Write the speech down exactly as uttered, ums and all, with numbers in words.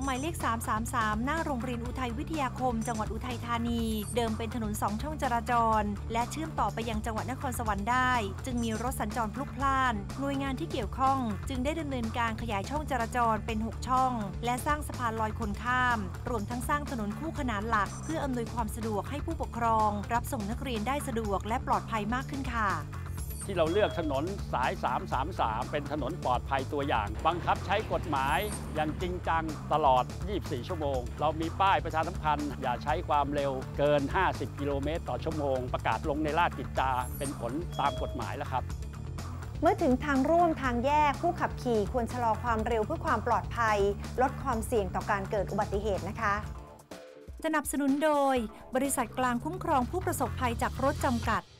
หมายเลขสามสามสามหน้าโรงเรียนอุทัยวิทยาคมจังหวัดอุทัยธานีเดิมเป็นถนนสองช่องจราจรและเชื่อมต่อไปยังจังหวัดนครสวรรค์ได้จึงมีรถสัญจรพลุกพล่านหน่วยงานที่เกี่ยวข้องจึงได้ดำเนินการขยายช่องจราจรเป็นหกช่องและสร้างสะพานลอยคนข้ามรวมทั้งสร้างถนนคู่ขนานหลักเพื่ออำนวยความสะดวกให้ผู้ปกครองรับส่งนักเรียนได้สะดวกและปลอดภัยมากขึ้นค่ะที่เราเลือกถนนสายสามสามสามเป็นถนนปลอดภัยตัวอย่างบังคับใช้กฎหมายอย่างจริงจังตลอดยี่สิบสี่ชั่วโมงเรามีป้ายประชาสัมพันธ์อย่าใช้ความเร็วเกินห้าสิบกิโลเมตรต่อชั่วโมงประกาศลงในราชกิจจาเป็นผลตามกฎหมายแล้วครับเมื่อถึงทางร่วมทางแยกผู้ขับขี่ควรชะลอความเร็วเพื่อความปลอดภัยลดความเสี่ยงต่อการเกิดอุบัติเหตุนะคะสนับสนุนโดยบริษัทกลางคุ้มครองผู้ประสบภัยจากรถจำกัด